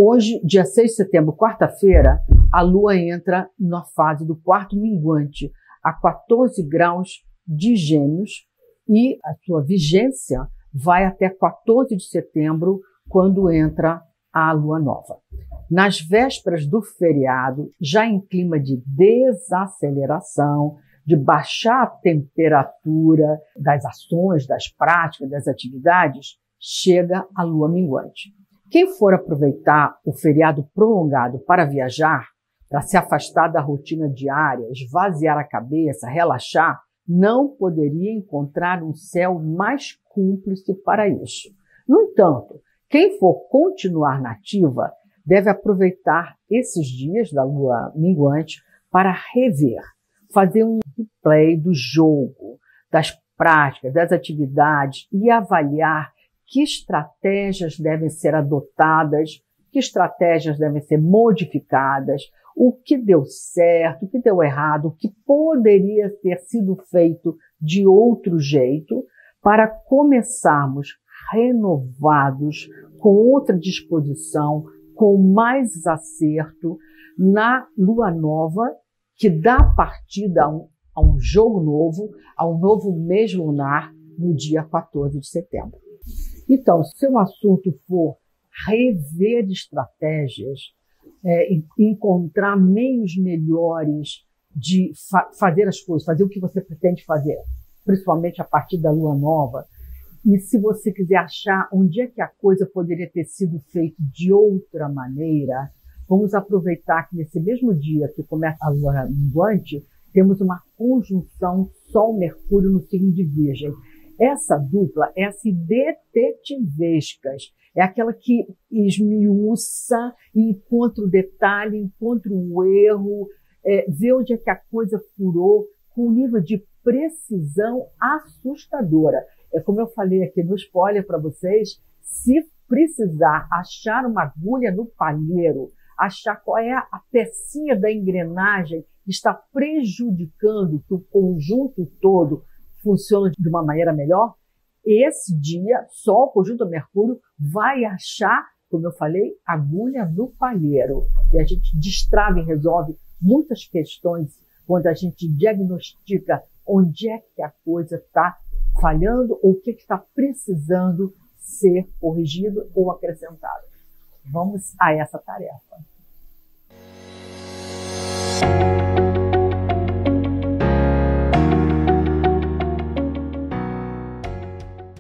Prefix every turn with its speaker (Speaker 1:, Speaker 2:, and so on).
Speaker 1: Hoje, dia 6 de setembro, quarta-feira, a Lua entra na fase do quarto minguante, a 14 graus de Gêmeos, e a sua vigência vai até 14 de setembro, quando entra a Lua Nova. Nas vésperas do feriado, já em clima de desaceleração, de baixar a temperatura das ações, das práticas, das atividades, chega a Lua minguante. Quem for aproveitar o feriado prolongado para viajar, para se afastar da rotina diária, esvaziar a cabeça, relaxar, não poderia encontrar um céu mais cúmplice para isso. No entanto, quem for continuar nativa deve aproveitar esses dias da Lua minguante para rever, fazer um replay do jogo, das práticas, das atividades e avaliar que estratégias devem ser adotadas, que estratégias devem ser modificadas, o que deu certo, o que deu errado, o que poderia ter sido feito de outro jeito, para começarmos renovados, com outra disposição, com mais acerto na Lua Nova, que dá partida a um jogo novo, a um novo mês lunar, no dia 14 de setembro. Então, se o assunto for rever estratégias, encontrar meios melhores de fazer as coisas, fazer o que você pretende fazer, principalmente a partir da Lua Nova, e se você quiser achar onde é que a coisa poderia ter sido feita de outra maneira, vamos aproveitar que nesse mesmo dia que começa a Lua minguante, temos uma conjunção Sol-Mercúrio no signo de Virgem. Essa dupla é assim detetivescas, é aquela que esmiuça, encontra o detalhe, encontra o erro, vê onde é que a coisa furou, com um nível de precisão assustadora. É como eu falei aqui no spoiler para vocês, se precisar achar uma agulha no palheiro, achar qual é a pecinha da engrenagem que está prejudicando que o conjunto todo funcione de uma maneira melhor, esse dia, Sol, conjunto Mercúrio, vai achar, como eu falei, agulha no palheiro. E a gente destrava e resolve muitas questões quando a gente diagnostica onde é que a coisa está falhando ou o que está precisando ser corrigido ou acrescentado. Vamos a essa tarefa.